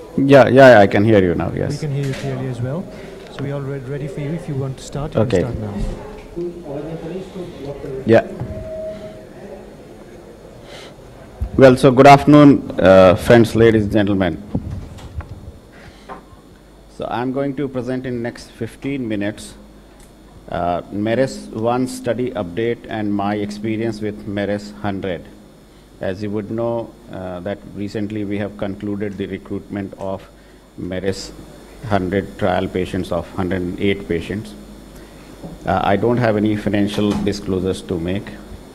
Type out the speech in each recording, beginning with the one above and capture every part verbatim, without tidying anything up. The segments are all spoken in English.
Yeah, yeah, I can hear you now, We yes. can hear you clearly as well. So we are re- ready for you. If you want to start, you Okay. can start now. Yeah. Well, so good afternoon, uh, friends, ladies, and gentlemen. So I'm going to present in next fifteen minutes uh, MERES one study update and my experience with MERES one hundred. As you would know, uh, that recently we have concluded the recruitment of MERES one hundred trial patients of one hundred eight patients. Uh, I don't have any financial disclosures to make.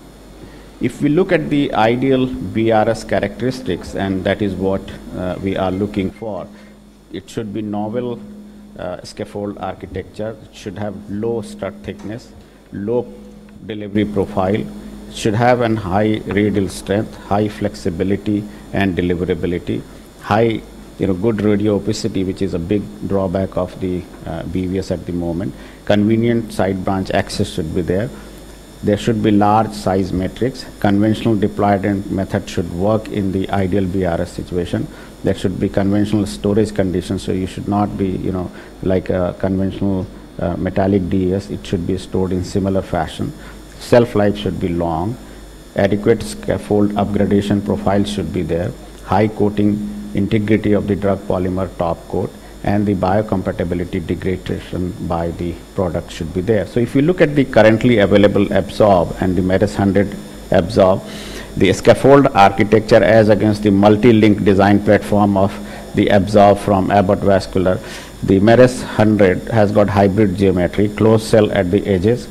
If we look at the ideal B R S characteristics, and that is what uh, we are looking for, it should be novel uh, scaffold architecture, it should have low strut thickness, low delivery profile, should have an high radial strength, high flexibility and deliverability, high, you know, good radio opacity, which is a big drawback of the uh, B V S at the moment. Convenient side branch access should be there. There should be large size matrix. Conventional deployment method should work in the ideal B R S situation. There should be conventional storage conditions, so you should not be, you know, like a conventional uh, metallic D E S. It should be stored in similar fashion. Shelf life should be long. Adequate scaffold upgradation profile should be there. High coating integrity of the drug polymer top coat, and the biocompatibility degradation by the product should be there. So if you look at the currently available Absorb and the MERES one hundred Absorb, the scaffold architecture as against the multi-link design platform of the Absorb from Abbott Vascular, the MERES one hundred has got hybrid geometry, closed cell at the edges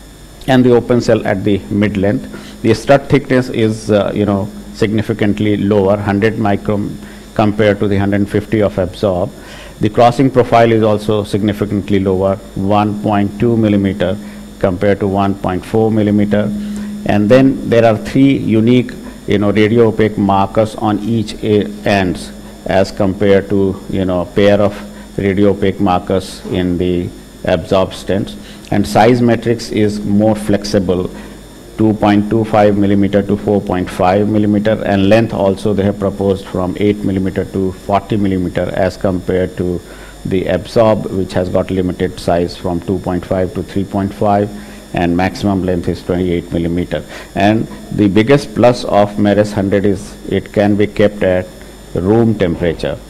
and the open cell at the mid length. The strut thickness is, uh, you know, significantly lower, one hundred micron compared to the one hundred fifty of Absorb. The crossing profile is also significantly lower, one point two millimeter compared to one point four millimeter. And then there are three unique, you know, radio opaque markers on each ends as compared to, you know, pair of radio opaque markers in the Absorb stents. And size matrix is more flexible, two point two five millimeter to four point five millimeter, and length also they have proposed from eight millimeter to forty millimeter as compared to the Absorb, which has got limited size from two point five to three point five, and maximum length is twenty-eight millimeter. And the biggest plus of MERES one hundred is it can be kept at room temperature.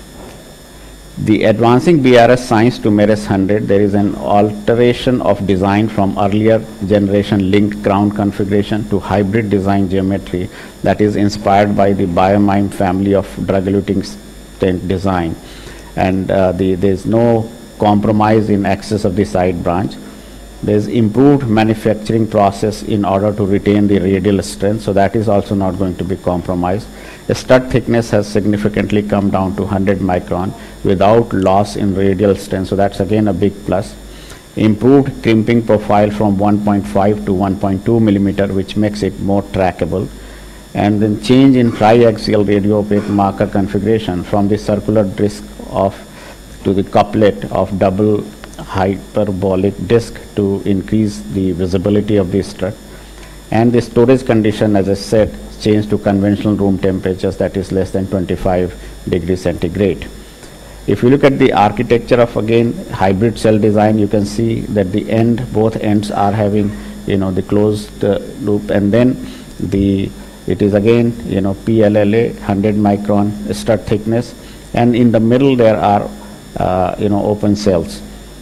The advancing B R S science to MERES one hundred, there is an alteration of design from earlier generation linked crown configuration to hybrid design geometry that is inspired by the Biomime family of drug-eluting stent design. And uh, the, there is no compromise in access of the side branch. There is improved manufacturing process in order to retain the radial strength, so that is also not going to be compromised. The strut thickness has significantly come down to one hundred micron without loss in radial strength, so that's again a big plus. Improved crimping profile from one point five to one point two millimeter, which makes it more trackable. And then change in triaxial radio opaque marker configuration from the circular disc of to the couplet of double hyperbolic disc to increase the visibility of the strut. And the storage condition, as I said, changed to conventional room temperatures, that is less than twenty-five degrees centigrade. If you look at the architecture of again hybrid cell design, you can see that the end, both ends are having, you know, the closed uh, loop, and then the it is again, you know, P L L A one hundred micron strut thickness, and in the middle there are uh, you know, open cells.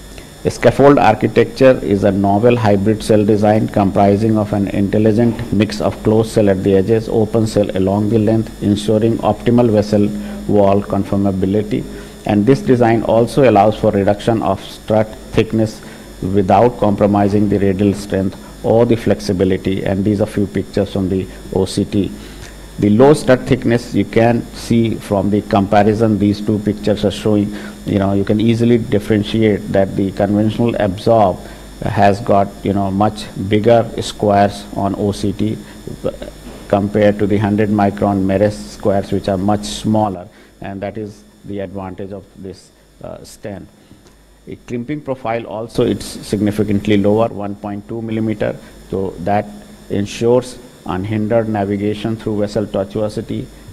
A scaffold architecture is a novel hybrid cell design comprising of an intelligent mix of closed cell at the edges, open cell along the length, ensuring optimal vessel wall conformability. And this design also allows for reduction of strut thickness without compromising the radial strength or the flexibility. And these are few pictures from the O C T. The low strut thickness, you can see from the comparison, these two pictures are showing, you know, you can easily differentiate that the conventional Absorb has got, you know, much bigger squares on O C T compared to the one hundred micron MERES squares, which are much smaller, and that is the advantage of this uh, stent. A crimping profile also, it's significantly lower, one point two millimeter, so that ensures unhindered navigation through vessel tortuosity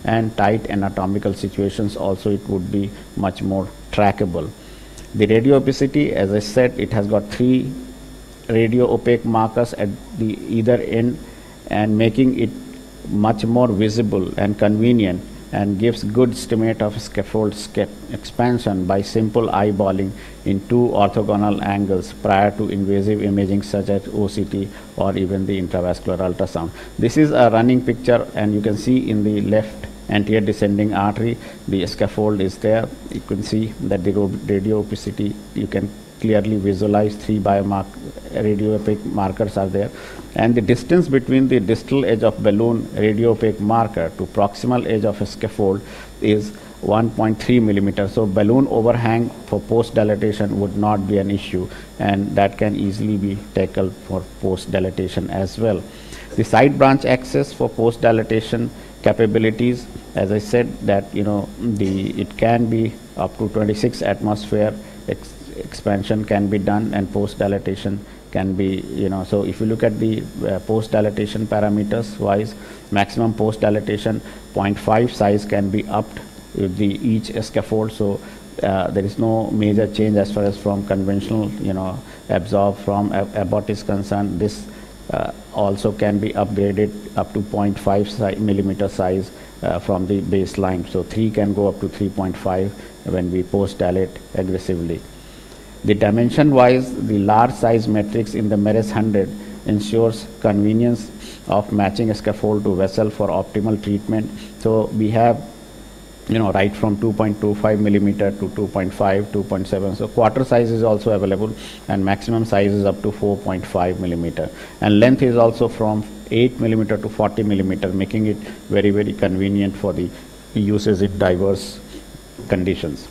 and tight anatomical situations also it would be much more trackable. The radio opacity, as I said, it has got three radio opaque markers at the either end and making it much more visible and convenient, and gives good estimate of scaffold expansion by simple eyeballing in two orthogonal angles prior to invasive imaging such as O C T or even the intravascular ultrasound. This is a running picture, and you can see in the left anterior descending artery the scaffold is there. You can see that the radio opacity, you can clearly visualize three biomark radio opaque markers are there, and the distance between the distal edge of balloon radio opaque marker to proximal edge of a scaffold is one point three millimeter. So balloon overhang for post dilatation would not be an issue, and that can easily be tackled for post dilatation as well. The side branch access for post dilatation capabilities, as I said, that you know the it can be up to twenty-six atmosphere ex expansion can be done, and post dilatation can be, you know, so if you look at the uh, post dilatation parameters wise, maximum post dilatation zero point five size can be upped with the each scaffold. So uh, there is no major change as far as from conventional, you know, absorb from ab Abbott is concerned. This uh, also can be upgraded up to zero point five si millimeter size uh, from the baseline. So three can go up to three point five when we post dilate aggressively. The dimension wise, the large size matrix in the Meres one hundred ensures convenience of matching a scaffold to vessel for optimal treatment. So we have, you know, right from two point two five millimeter to two point five, two point seven. So quarter size is also available, and maximum size is up to four point five millimeter. And length is also from eight millimeter to forty millimeter, making it very, very convenient for the uses in diverse conditions.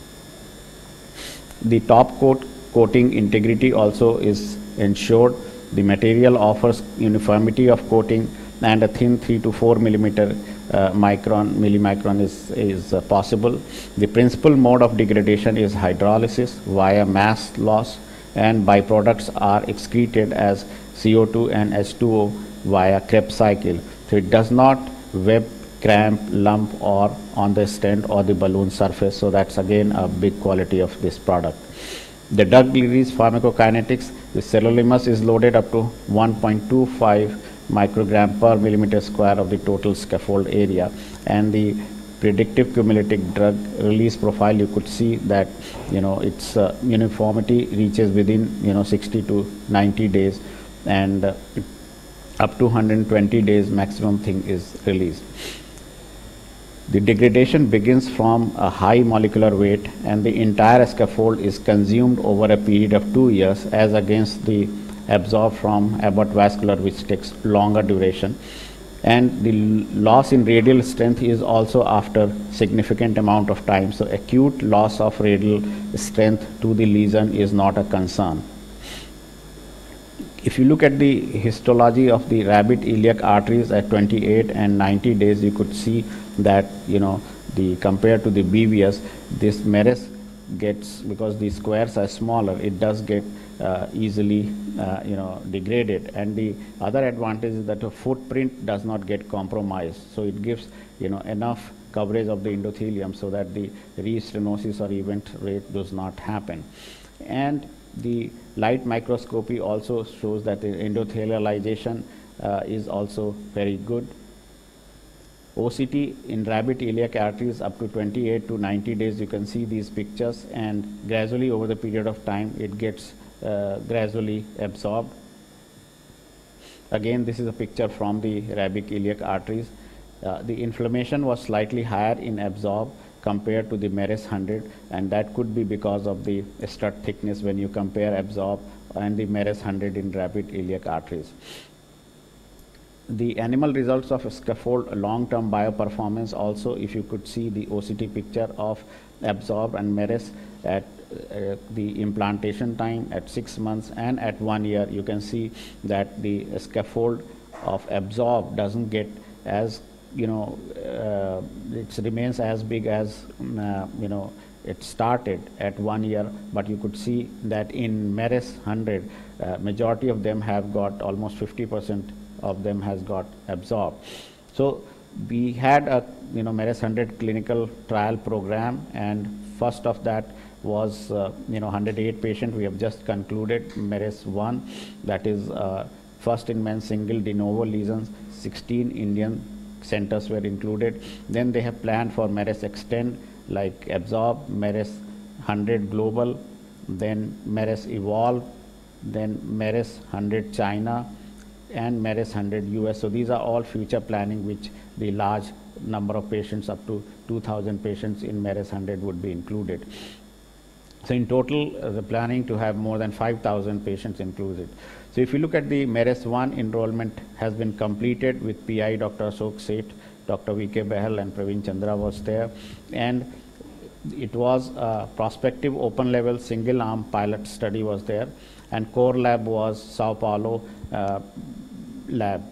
The top coat coating integrity also is ensured. The material offers uniformity of coating, and a thin three to four millimeter uh, micron millimicron is, is uh, possible. The principal mode of degradation is hydrolysis via mass loss, and byproducts are excreted as C O two and H two O via Krebs cycle. So it does not web, cramp, lump or on the stent or the balloon surface. So that's again a big quality of this product. The drug release pharmacokinetics, the sirolimus is loaded up to one point two five microgram per millimeter square of the total scaffold area, and the predictive cumulative drug release profile, you could see that, you know, its uh, uniformity reaches within, you know, sixty to ninety days, and uh, up to one hundred twenty days maximum thing is released. The degradation begins from a high molecular weight, and the entire scaffold is consumed over a period of two years as against the absorbed from Abbott vascular, which takes longer duration. And the loss in radial strength is also after significant amount of time. So acute loss of radial strength to the lesion is not a concern. If you look at the histology of the rabbit iliac arteries at twenty-eight and ninety days, you could see that, you know, the compared to the B V S, this Meres gets, because the squares are smaller, it does get uh, easily, uh, you know, degraded. And the other advantage is that the footprint does not get compromised. So it gives, you know, enough coverage of the endothelium so that the re-stenosis or event rate does not happen. And the light microscopy also shows that the endothelialization uh, is also very good. O C T in rabbit iliac arteries up to twenty-eight to ninety days, you can see these pictures, and gradually over the period of time it gets uh, gradually absorbed. Again, this is a picture from the rabbit iliac arteries. Uh, the inflammation was slightly higher in absorb compared to the Meres one hundred, and that could be because of the strut thickness when you compare absorb and the Meres one hundred in rabbit iliac arteries. The animal results of scaffold long-term bioperformance also, if you could see the O C T picture of absorb and Meres at uh, the implantation time at six months and at one year, you can see that the scaffold of absorb doesn't get as, you know, uh, it remains as big as, uh, you know, it started at one year, but you could see that in Meres one hundred, uh, majority of them have got almost fifty percent of them has got absorbed. So We had a you know MERES one hundred clinical trial program, and first of that was uh, you know one hundred eight patient. We have just concluded MERES one, that is uh, first in men single de novo lesions. sixteen Indian centers were included. Then they have planned for MERES Extend, like Absorb, MERES one hundred Global, then MERES Evolve, then MERES one hundred China, and MERES one hundred U S. So these are all future planning, which the large number of patients, up to two thousand patients in MERES one hundred, would be included. So in total, uh, the planning to have more than five thousand patients included. So if you look at the MERES one, enrollment has been completed with P I Doctor Ashok Seth, Doctor V K Bahal, and Praveen Chandra was there. And it was a prospective open level single arm pilot study was there, and core lab was Sao Paulo uh, lab.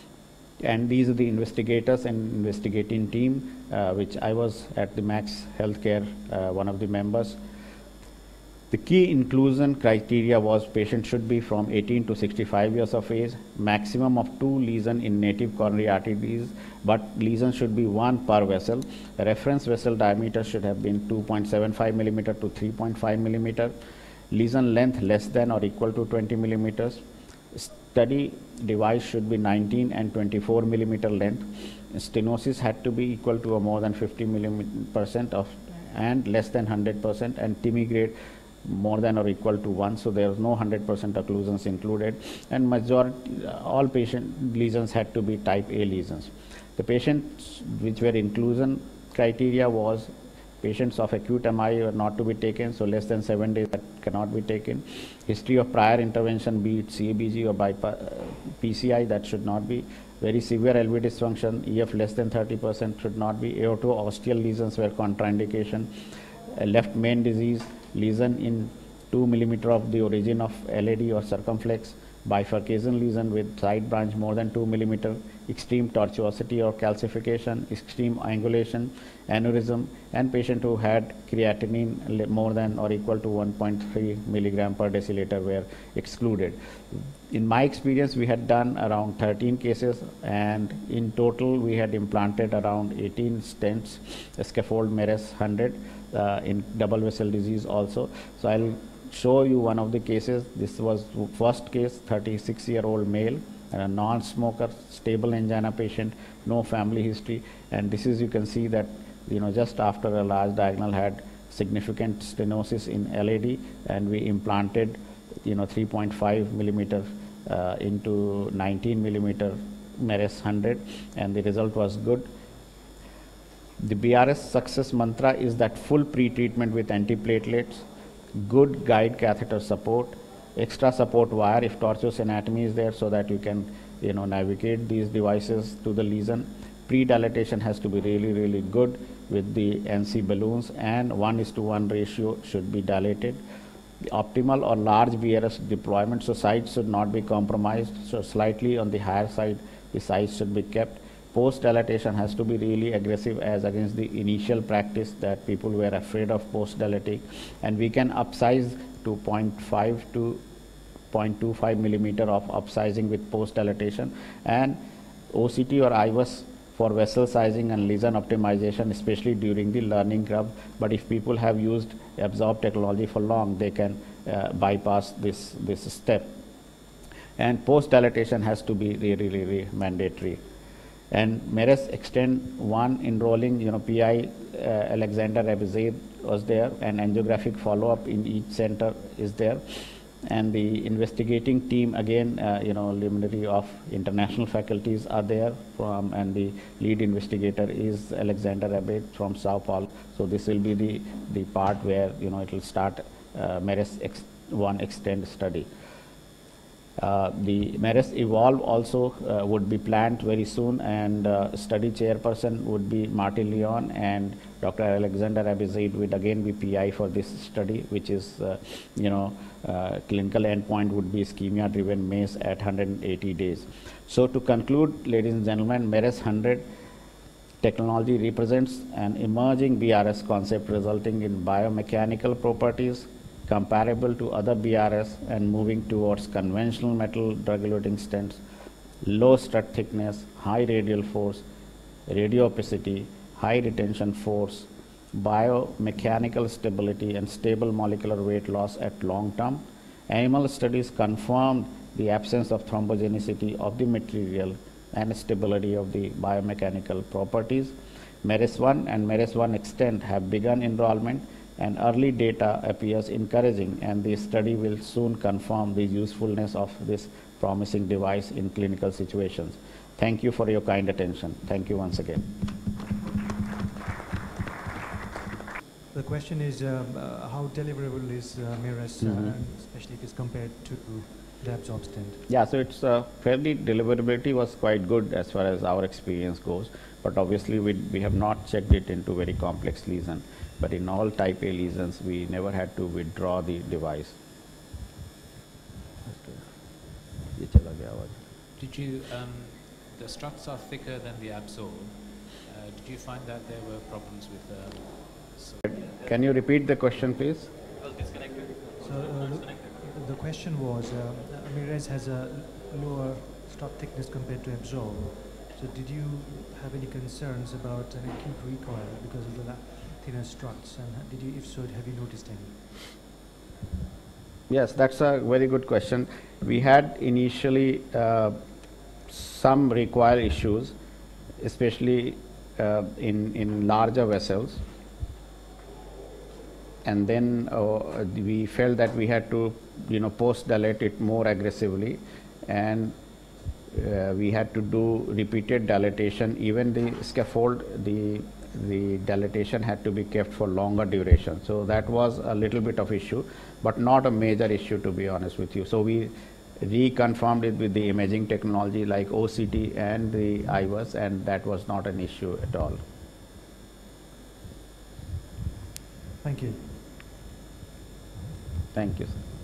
And these are the investigators and investigating team, uh, which I was at the Max Healthcare, uh, one of the members. The key inclusion criteria was patient should be from eighteen to sixty-five years of age, maximum of two lesions in native coronary arteries, but lesions should be one per vessel. The reference vessel diameter should have been two point seven five millimeter to three point five millimeter. Lesion length less than or equal to twenty millimeters. Study device should be nineteen and twenty-four millimeter length. Stenosis had to be equal to or more than fifty percent of and less than one hundred percent, and T I M I grade more than or equal to one. So there was no one hundred percent occlusions included, and majority all patient lesions had to be type A lesions. The patients which were inclusion criteria was patients of acute M I were not to be taken, so less than seven days that cannot be taken. History of prior intervention, be it C A B G or by P C I, that should not be. Very severe L V dysfunction, E F less than thirty percent should not be. Aorto-ostial lesions were contraindication. Uh, left main disease, lesion in two millimeter of the origin of L A D or circumflex, bifurcation lesion with side branch more than two millimeter, extreme tortuosity or calcification, extreme angulation, aneurysm, and patient who had creatinine more than or equal to one point three milligram per deciliter were excluded. In my experience, we had done around thirteen cases, and in total we had implanted around eighteen stents, scaffold MERES one hundred uh, in double vessel disease also. So I'll show you one of the cases. This was first case, thirty-six year old male, and a non-smoker, stable angina patient, no family history. And this is, you can see that, you know, just after a large diagonal had significant stenosis in L A D, and we implanted, you know, three point five millimeter uh, into nineteen millimeter MERES one hundred, and the result was good. The B R S success mantra is that full pre-treatment with antiplatelets, good guide catheter support, extra support wire if tortuous anatomy is there, so that you can, you know, navigate these devices to the lesion. Pre-dilatation has to be really, really good with the N C balloons, and one is to one ratio should be dilated. The optimal or large B R S deployment, so size should not be compromised, so slightly on the higher side the size should be kept. Post dilatation has to be really aggressive, as against the initial practice that people were afraid of post dilating, and we can upsize to zero point five to zero point two five millimeter of upsizing with post dilatation, and O C T or I V U S for vessel sizing and lesion optimization, especially during the learning curve. But if people have used Absorb technology for long, they can uh, bypass this this step. And post dilatation has to be really, really mandatory. And MERES Extend one enrolling, you know, P I uh, Alexander Abizaid was there, and angiographic follow-up in each center is there. And the investigating team, again, uh, you know, luminary of international faculties are there from, and the lead investigator is Alexander Abizaid from Sao Paulo. So this will be the, the part where, you know, it will start uh, MERES Ex one Extend study. Uh, the MERES Evolve also uh, would be planned very soon, and uh, study chairperson would be Martin Leon, and Doctor Alexander Abizaid would again be P I for this study, which is, uh, you know, uh, clinical endpoint would be ischemia-driven MACE at one hundred eighty days. So to conclude, ladies and gentlemen, MERES one hundred technology represents an emerging B R S concept resulting in biomechanical properties comparable to other B R S and moving towards conventional metal drug-eluting stents, low strut thickness, high radial force, radio opacity, high retention force, biomechanical stability, and stable molecular weight loss at long term. Animal studies confirmed the absence of thrombogenicity of the material and stability of the biomechanical properties. MERIS one and MERIS one Extend have begun enrollment, and early data appears encouraging, and the study will soon confirm the usefulness of this promising device in clinical situations. Thank you for your kind attention. Thank you once again. The question is um, uh, how deliverable is uh, MERIS, Mhm. uh, especially if it's compared to the absorb stent? Yeah, so it's uh, fairly deliverability was quite good as far as our experience goes, but obviously we, we have not checked it into very complex lesion. But in all type A lesions, we never had to withdraw the device. ये चला गया आवाज. Did you, um, the struts are thicker than the absorb. Uh, did you find that there were problems with um, so Can you repeat the question, please? So uh, the, the question was, uh, MERIS has a lower strut thickness compared to absorb. So did you have any concerns about an acute recoil because of the la- thinner struts, and did you, if so, have you noticed any? Yes, that's a very good question. We had initially uh, some recoil issues, especially uh, in, in larger vessels. And then uh, we felt that we had to, you know, post-dilate it more aggressively. And uh, we had to do repeated dilatation. Even the scaffold, the the dilatation had to be kept for longer duration. So that was a little bit of issue, but not a major issue, to be honest with you. So we reconfirmed it with the imaging technology like O C T and the I V U S, and that was not an issue at all. Thank you. Thank you, sir.